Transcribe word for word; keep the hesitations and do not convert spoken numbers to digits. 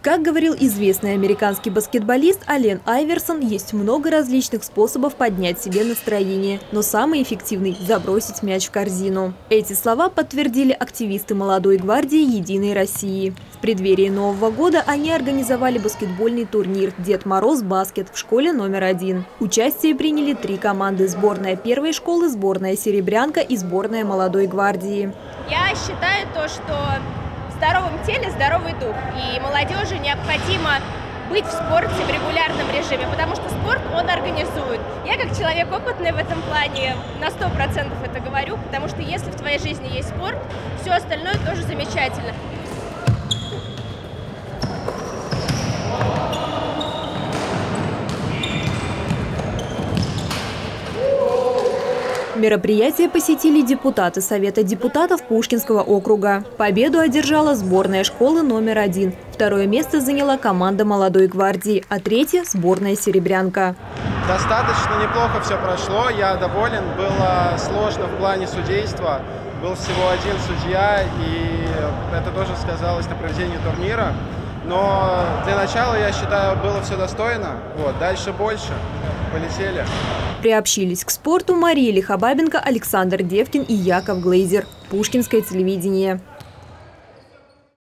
Как говорил известный американский баскетболист Аллен Айверсон, есть много различных способов поднять себе настроение, но самый эффективный – забросить мяч в корзину. Эти слова подтвердили активисты молодой гвардии «Единой России». В преддверии Нового года они организовали баскетбольный турнир «Дед Мороз Баскет» в школе номер один. Участие приняли три команды – сборная первой школы, сборная «Серебрянка» и сборная молодой гвардии. Я считаю то, что в здоровом теле здоровый дух, и молодежи необходимо быть в спорте в регулярном режиме, потому что спорт он организует. Я как человек опытный в этом плане на сто процентов это говорю, потому что если в твоей жизни есть спорт, все остальное тоже замечательно. Мероприятие посетили депутаты Совета депутатов Пушкинского округа. Победу одержала сборная школы номер один. Второе место заняла команда молодой гвардии, а третье – сборная «Серебрянка». Достаточно неплохо все прошло, я доволен. Было сложно в плане судейства. Был всего один судья, и это тоже сказалось на проведении турнира. Но для начала, я считаю, было все достойно. Вот, дальше больше. Полетели. Приобщились к спорту Мария Лихобабенко, Александр Девкин и Яков Глейзер. Пушкинское телевидение.